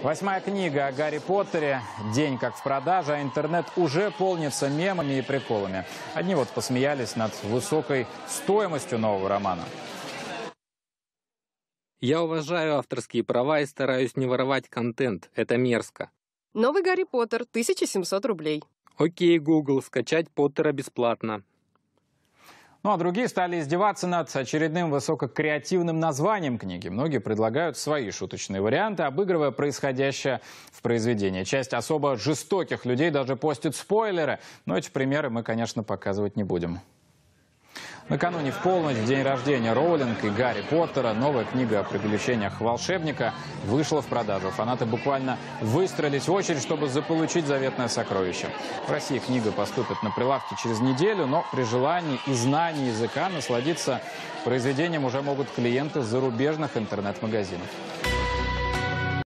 8-я книга о Гарри Поттере. День как в продаже, а интернет уже полнится мемами и приколами. Одни вот посмеялись над высокой стоимостью нового романа. Я уважаю авторские права и стараюсь не воровать контент. Это мерзко. Новый Гарри Поттер, 1700 рублей. Окей, Google, скачать Поттера бесплатно. Ну а другие стали издеваться над очередным высококреативным названием книги. Многие предлагают свои шуточные варианты, обыгрывая происходящее в произведении. Часть особо жестоких людей даже постит спойлеры, но эти примеры мы, конечно, показывать не будем. Накануне в полночь, в день рождения Роулинг и Гарри Поттера, новая книга о приключениях волшебника вышла в продажу. Фанаты буквально выстроились в очередь, чтобы заполучить заветное сокровище. В России книга поступит на прилавки через неделю, но при желании и знании языка насладиться произведением уже могут клиенты зарубежных интернет-магазинов.